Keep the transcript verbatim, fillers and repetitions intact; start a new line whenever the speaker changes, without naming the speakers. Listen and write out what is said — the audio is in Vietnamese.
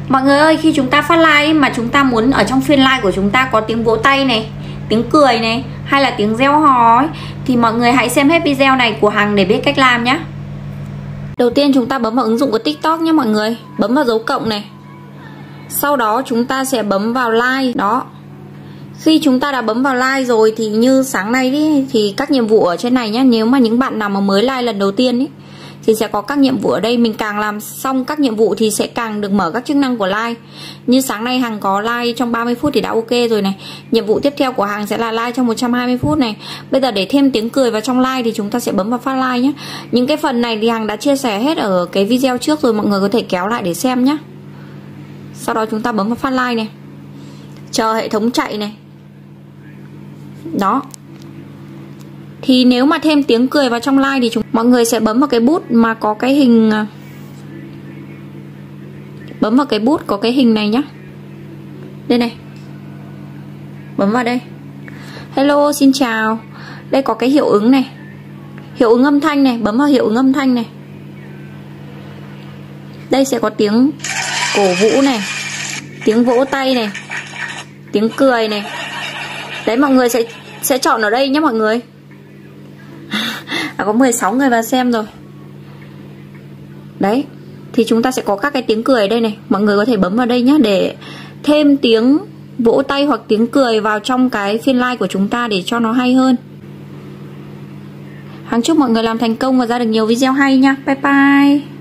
Mọi người ơi, khi chúng ta phát like mà chúng ta muốn ở trong phiên like của chúng ta có tiếng vỗ tay này, tiếng cười này, hay là tiếng reo hò ấy, thì mọi người hãy xem hết video này của Hằng để biết cách làm nhé. Đầu tiên chúng ta bấm vào ứng dụng của TikTok nhé mọi người. Bấm vào dấu cộng này. Sau đó chúng ta sẽ bấm vào like. Đó. Khi chúng ta đã bấm vào like rồi thì như sáng nay đi, thì các nhiệm vụ ở trên này nhé. Nếu mà những bạn nào mà mới like lần đầu tiên ý, thì sẽ có các nhiệm vụ ở đây. Mình càng làm xong các nhiệm vụ thì sẽ càng được mở các chức năng của like. Như sáng nay Hằng có like trong ba mươi phút thì đã ok rồi này. Nhiệm vụ tiếp theo của Hằng sẽ là like trong một trăm hai mươi phút này. Bây giờ để thêm tiếng cười vào trong like thì chúng ta sẽ bấm vào phát like nhé. Những cái phần này thì Hằng đã chia sẻ hết ở cái video trước rồi, mọi người có thể kéo lại để xem nhé. Sau đó chúng ta bấm vào phát like này. Chờ hệ thống chạy này. Đó. Thì nếu mà thêm tiếng cười vào trong like thì chúng mọi người sẽ bấm vào cái bút mà có cái hình, bấm vào cái bút có cái hình này nhá. Đây này. Bấm vào đây. Hello, xin chào. Đây có cái hiệu ứng này. Hiệu ứng âm thanh này, bấm vào hiệu ứng âm thanh này. Đây sẽ có tiếng cổ vũ này, tiếng vỗ tay này, tiếng cười này. Đấy, mọi người sẽ sẽ chọn ở đây nhé mọi người. À, có mười sáu người vào xem rồi. Đấy. Thì chúng ta sẽ có các cái tiếng cười ở đây này. Mọi người có thể bấm vào đây nhé, để thêm tiếng vỗ tay hoặc tiếng cười vào trong cái phiên like của chúng ta để cho nó hay hơn. Hằng chúc mọi người làm thành công và ra được nhiều video hay nha. Bye bye.